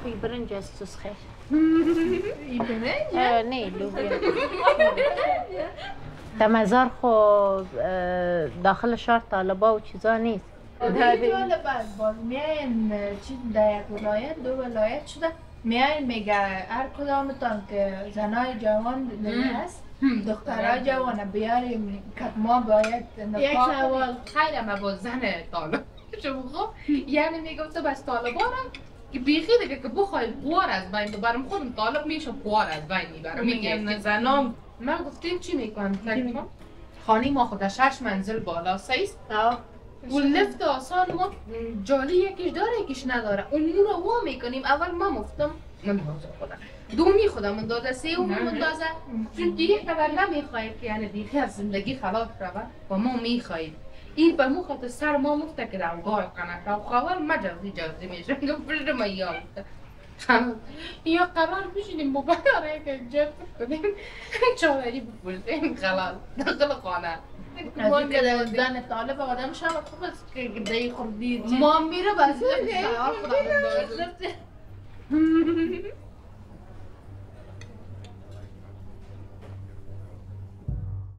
این برنج است تو خیر. این برنج؟ نه لوبیا. در مزار خو داخل شهر طالبا و چیزا نیست. جالب است باز میاین چیز در یک ولایت دو ولایت شده میاین میگه هر کدامتان که زنای جوان هست دخترای جوان بیاریم که ما باید یک نکاح سوال خیلی ما با زن طالب شما خب یعنی میگم تو بس طالبانم که بیخی دیگه که بخوای قوار از بین ببرم خودم طالب میشم قوار از بین میبرم میگم زنام من گفتیم چی میکنم خانه ما خود 6 منزل بالا سیست و لفت آسان ما جالی یکیش داره یکیش نداره اون رو وا میکنیم اول ما مفتم من خودم دومی خودم اندازه سوم اندازه چون دیگه خبر نمیخواهید که یعنی دیگه از زندگی خلاص شود و ما میخواهید این به مو خاطر سر ما مفته که روگاه کنه و خواهر ما جوزی میشه میگم فرد ما یا یا قرار بشینیم مباراره که جفت کنیم چاوری بپرسیم خلاص داخل خانه از این که در زن طالب آدم شما خوب است که دی خوردی ما میره بس خودم اندازه